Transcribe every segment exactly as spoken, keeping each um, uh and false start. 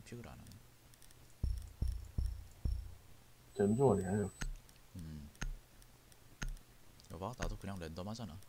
픽을 안 하네. 전주월이야 역시. 음. 여봐, 나도 그냥 랜덤 하잖아.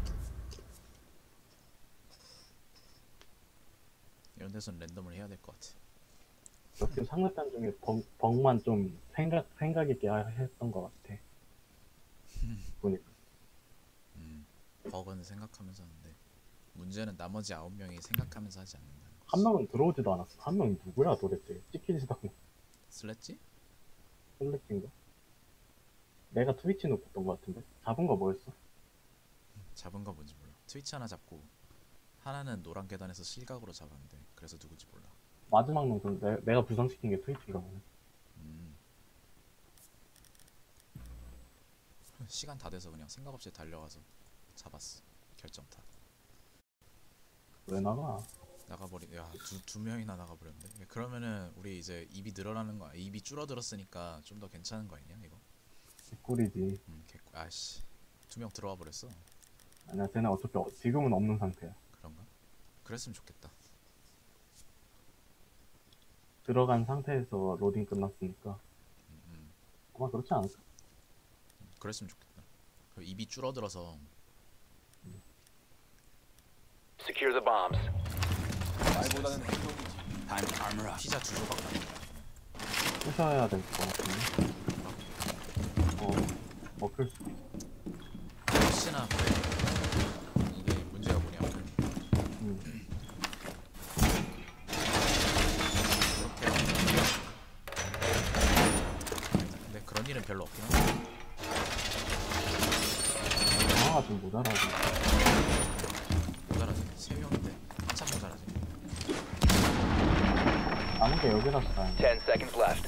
이런 데선 랜덤을 해야 될 것 같아. 역시 상대편 중에 벙, 벙만 좀 생각 생각 있게 했던 것 같아. 보니까. 음. 버그는 생각하면서 하는데 문제는 나머지 아홉 명이 생각하면서 하지 않는다는 한 거지. 명은 들어오지도 않았어. 한 명이 누구야 도대체? 찍히지도 않고. 슬랬지? 셀렉인가? 내가 트위치 놓았던 것 같은데. 잡은 거 뭐였어? 잡은 거 뭔지 몰라. 트위치 하나 잡고 하나는 노란 계단에서 실각으로 잡았는데 그래서 누구지 몰라. 마지막 놈은 내, 내가 부상시킨 게 트위치인가 보네. 음. 시간 다 돼서 그냥 생각 없이 달려가서 잡았어. 결정타. 왜 나가? 나가버리. 야두 두 명이나 나가버렸는데. 그러면은 우리 이제 입이 늘어나는 거야. 입이 줄어들었으니까 좀 더 괜찮은 거 아니냐 이거? 개꿀이지. 음 개꿀. 아씨 두 명 들어와 버렸어. 아니야, 쟤는 어차피 어- 지금은 없는 상태야. 그런가? 그랬으면 좋겠다. 들어간 상태에서 로딩 끝났으니까 음, 음. 아마 그렇지 않을까? 그랬으면 좋겠다. 그 입이 줄어들어서 Secure the bombs. 말보다는 행동이지. Time to armor up. 피자 두 조각 남았다. 부셔야 될 것 같은데. 어, 먹힐 수 있어. 혹시나 그래. 이게 문제가 뭐냐면 음. 이렇게 근데 그런 일은 별로 없긴 한데 강화가 좀 모자라고. 모자라지. 세 명인데 한참 모자라지. 남은 게 여기라서 다행이야. Ten seconds left.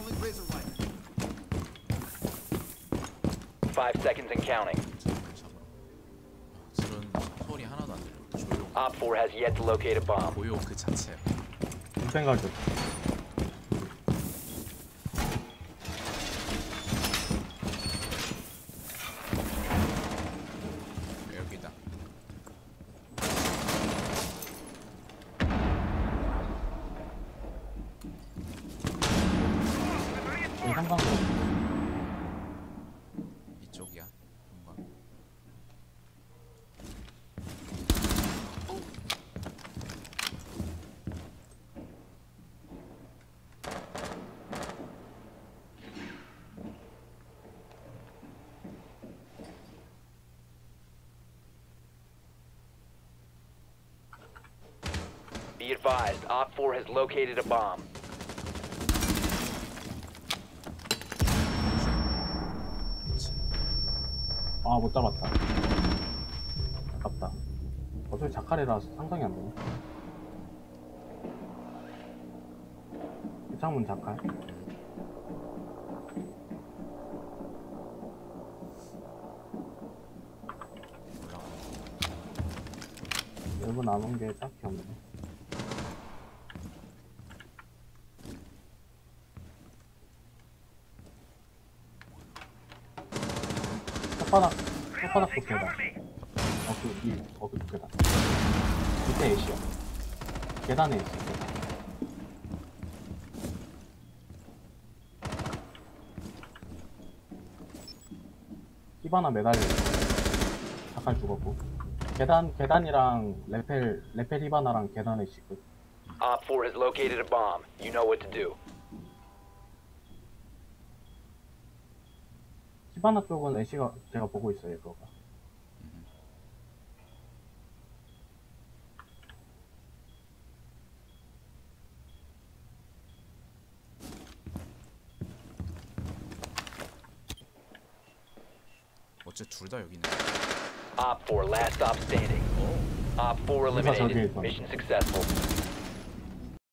Five seconds and counting. 잡으러. 들은 소리 하나도 안 들려. 조용. Op four has yet to locate a bomb. 고요 그 자체야. 그 생각이 여기다. 좀 상관없어. 이쪽이야. 뭔가. Be advised, Op four has located a bomb. 아, 못 잡았다. 아깝다. 어차피 자칼이라서 상상이 안 되네. 이 창문 자칼. 올라가. 여러분 남은 게 딱히 없네. 혓바닥, 혓바닥도 계단. 어그, 이, 어그 계단. 밑에 애쉬야. 계단에 있어, 계단. 히바나 매달려. 잠깐 죽었고. 계단, 계단이랑 레펠, 레펠 히바나랑 계단에 있고. Op four has located a bomb. You know what to do. 히바나 쪽은 애쉬가 제가 보고 있어요, 이거가. 어째 둘 다 여기 있네. Op four, last stop standing. Op four 저기 eliminated. 있어. Mission successful.